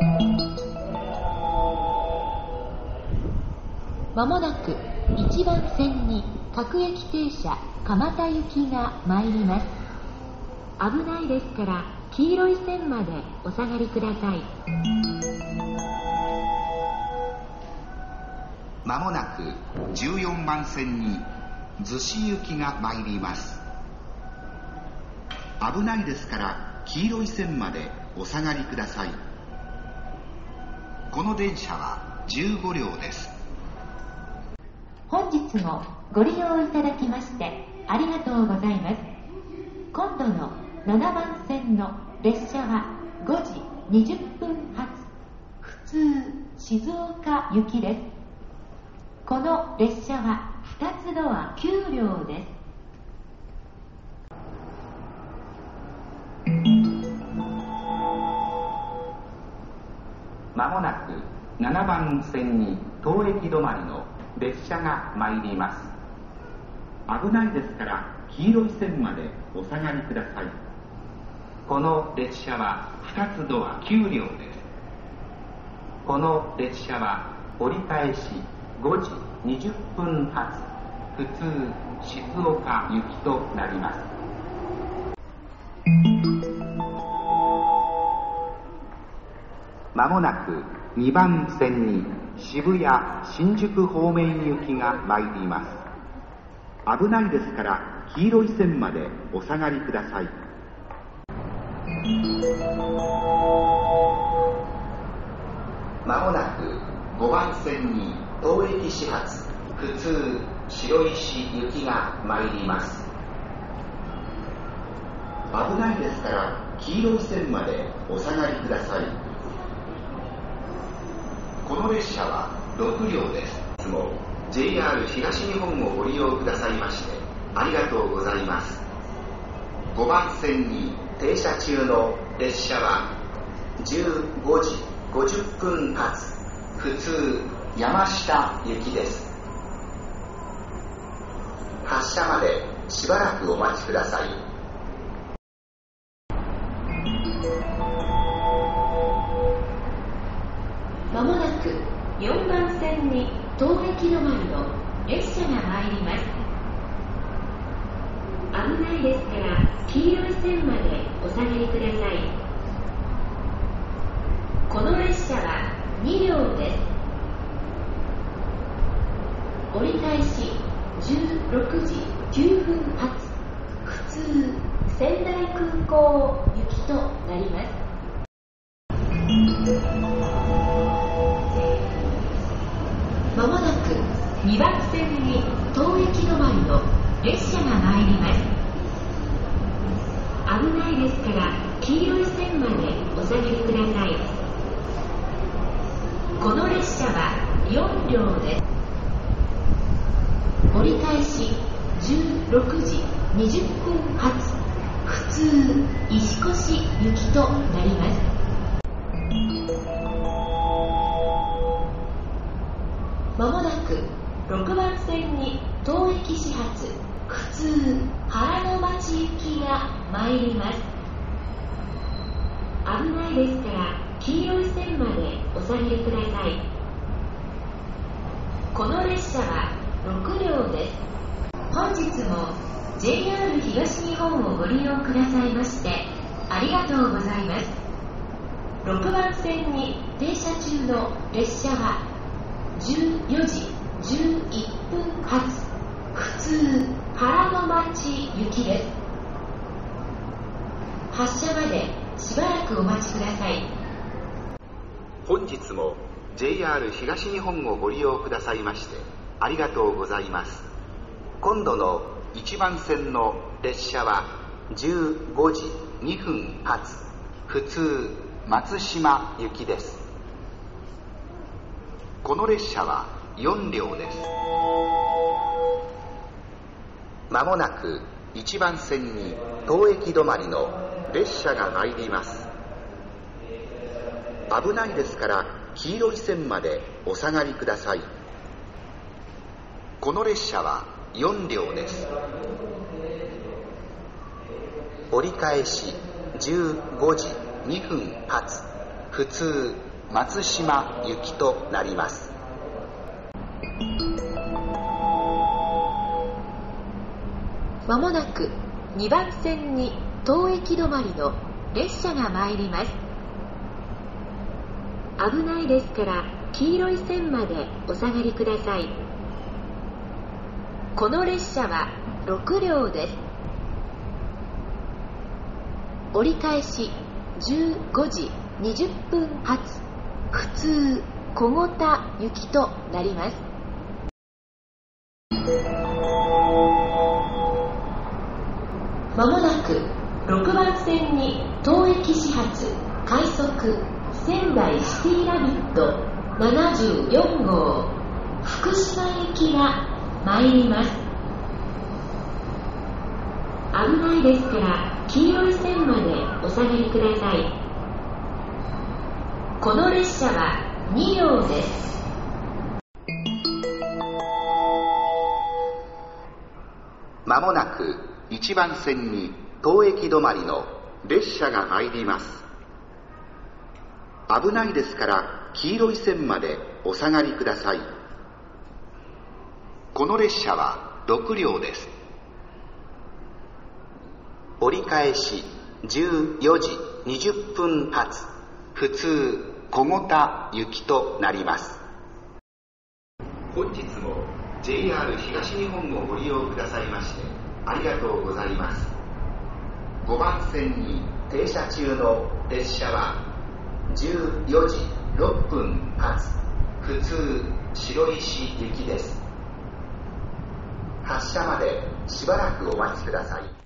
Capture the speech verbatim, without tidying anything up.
まもなくいちばん線に各駅停車蒲田行きが参ります。危ないですから黄色い線までお下がりください。 まもなくじゅうよんばん線に逗子行きが参ります。危ないですから黄色い線までお下がりください。この電車はじゅうごりょうです。 本日もご利用いただきましてありがとうございます。今度のななばん線の列車はごじにじゅっぷん発普通静岡行きです。この列車はふたつドアきゅうりょうです。 まもなくななばん線に当駅止まりの列車が参ります。危ないですから黄色い線までお下がりください。この列車はふたつドアきゅうりょうです。この列車は折り返しごじにじゅっぷん発普通静岡行きとなります。まもなくにばん線に渋谷新宿方面行きが参ります。危ないですから黄色い線までお下がりください。まもなくごばん線に当駅始発普通白石行きが参ります。危ないですから黄色い線までお下がりください。この列車はろくりょうです。いつも ジェイアール 東日本をご利用くださいましてありがとうございます。ごばん線に停車中の列車はじゅうごじごじゅっぷん発普通山下行きです。発車までしばらくお待ちください。 まもなくよんばん線に当駅止まりの列車が参ります。危ないですから黄色い線までお下がりください。この列車はにりょうです。折り返しじゅうろくじきゅうふん発普通仙台空港行きとなります。まもなくにばん線に当駅止まりの列車が参ります。危ないですから黄色い線までお下がりください。この列車はよんりょうです。折り返しじゅうろくじにじゅっぷん発普通石越行きとなります。まもなくろくばん線に当駅始発普通原の町行きが参ります。危ないですから黄色い線までお下がりください。この列車はろくりょうです。本日も ジェイアール 東日本をご利用くださいましてありがとうございます。ろくばん線に停車中の列車はじゅうよじじゅういっぷん発普通原の町行きです。発車までしばらくお待ちください。 本日も ジェイアール 東日本をご利用くださいましてありがとうございます。今度のいちばん線の列車はじゅうごじにふん発普通松島行きです。この列車はよんりょうです。まもなくいちばん線に当駅止まりの列車が参ります。危ないですから黄色い線までお下がりください。この列車はよんりょうです。折り返しじゅうごじにふん発普通松島行きとなります。 まもなくにばん線に当駅止まりの列車が参ります。危ないですから黄色い線までお下がりください。この列車はろくりょうです。折り返しじゅうごじにじゅっぷん発普通小牛田行きとなります。まもなくろくばん線に当駅始発快速仙台シティラビットななじゅうよんごう福島行きが参ります。危ないですから黄色い線までお下がりください。この列車はにりょうです。 まもなくいちばん線に当駅止まりの列車が参ります。危ないですから黄色い線までお下がりください。この列車はろくりょうです。折り返しじゅうよじにじゅっぷん発普通小牛田行きとなります。本日も ジェイアール 東日本をご利用くださいましてありがとうございます。ごばん線に停車中の列車はじゅうよじろっぷん発普通白石行きです。発車までしばらくお待ちください。